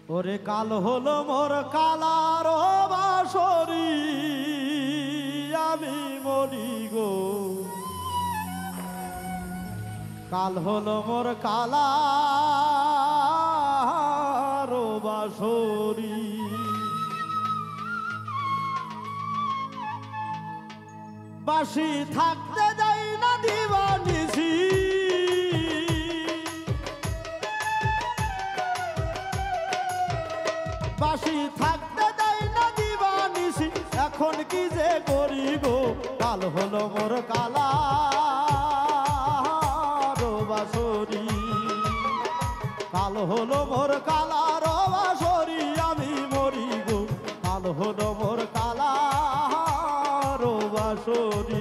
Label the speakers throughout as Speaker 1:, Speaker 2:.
Speaker 1: ওরে কাল হলো মোর কালার বাসরি আমি মরি গো। কাল হলো মোর কালার বাসরি। বাসি থাকতে যাই না দিবানিছি, বাসি থাকতে যাই না দিবানিছি। এখন কি যে করি গো, কাল হলো মোর কালার বাসরি। কাল হলো মোর কালার বাসরি আমি মরি গো। কাল হলো মোর কালার বাসরি।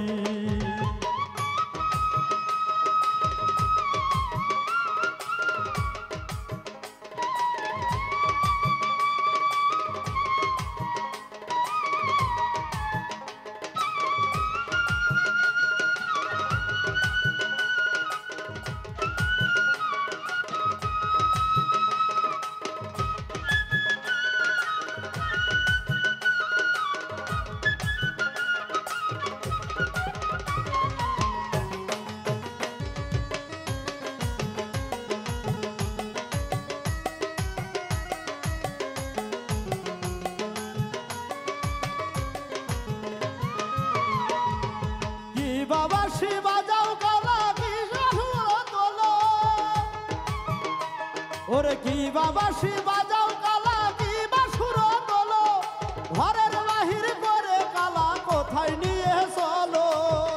Speaker 1: বাবা শিবা যাও কালা কি তোলো, ওরে কি বাবা শিবা যাও কালা কি বাসুর তোলো। ঘরের বাহির করে কালা কোথায় নিয়ে চলো।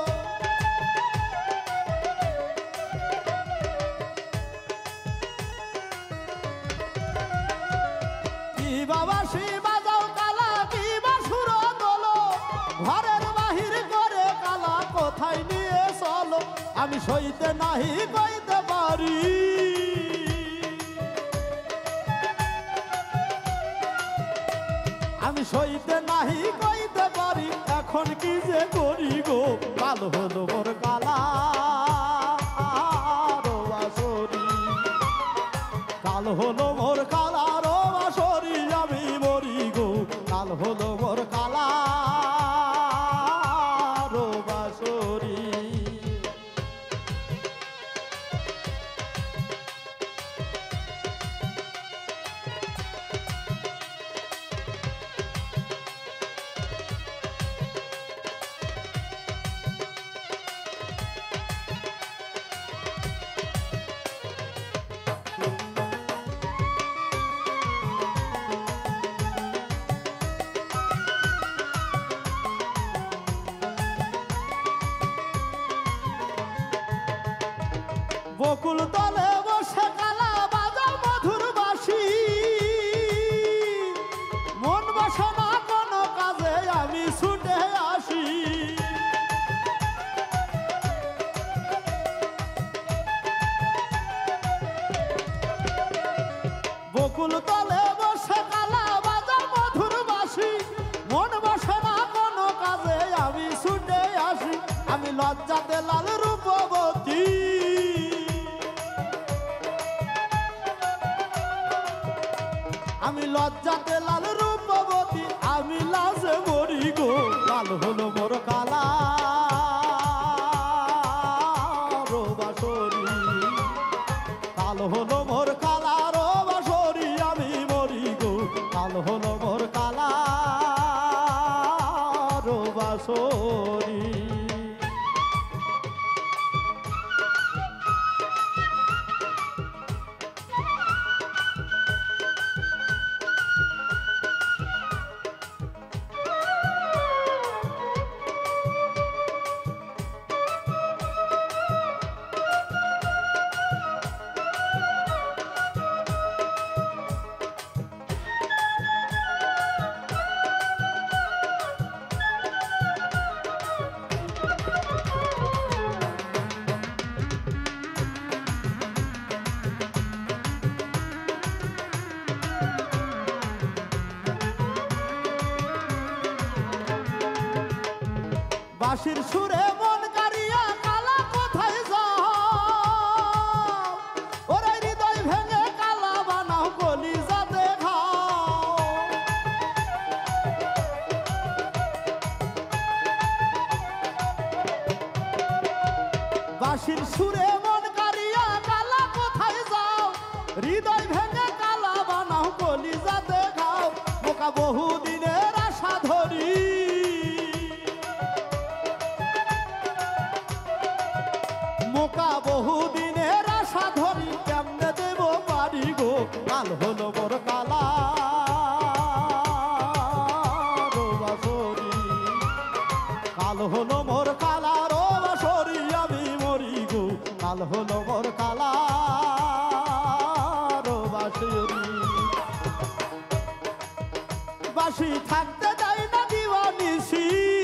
Speaker 1: কি বাবা শিবা যাও কালা কি বাসুর তোলো। ঘরের বাহির করে কালা কোথায় নিয়ে চলো। আমি সইতে নাহি কইতে পারি, আমি সইতে নাহি কইতে পারি। এখন কি যে করি গো, কাল হলো মোর কালার বাসরি। কাল হলো মোর কালার বাসরি আমি মরি গো। কাল হলো মোর কালার বাসরি। বকুল তলে বসে কালা বাজাও মধুর বাসি। মন বসে না কোনো কাজে আমি ছুটে আসি। বকুল তলে বসে কালা বাজাও মধুর বাসি। মন বসে না কোনো কাজে আমি ছুটে আসি। আমি লজ্জাতে লাল রূপবতী, আমি লজ্জাতে লাল রূপবতী আমি লাজে মরি গো। কাল হলো মোর কালার বাসরি। কাল হলো মোর কালার বাসরি আমি মরি গো। কাল হলো মোর কালার বাসরি। বাঁশির সুরে মন কারিয়া কালা কোথায় যাও, ওরে হৃদয় ভেঙে কালা বানাও কলিজাতে খাও। বাঁশির সুরে মন কারিয়া কালা কোথায় যাও হৃদয় ভেঙে কালা বানাও কলিজাতে খাও বোকা বহুদিনের আশা ধরি মোকা বহুদিনের আশা ধরি কেমনে দেব পারি গো কাল হলো মোর কালা বাসরি কাল হলো মোর কালা রো বাসরি আমি মরি গো কাল হলো মোর কালা রো বাসরি বাসি থাকতে দেয় না দিওয়ানিসি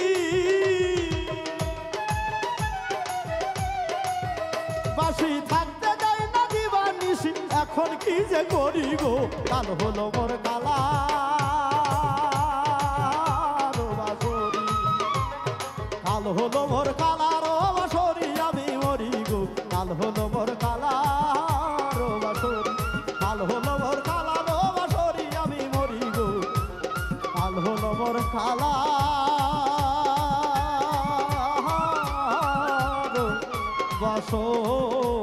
Speaker 1: বাসি থাকতে দেয় না দিওয়ানিসি এখন কি যে করি গো কাল হলো মোর কালা রো বাসরি কাল হলো মোর কালা রো বাসরি আমি মরি গো কাল হলো মোর কালা রো বাসরি কাল হলো মোর কালা রো বাসরি আমি মরি গো কাল হলো মোর কালা রো বাসরি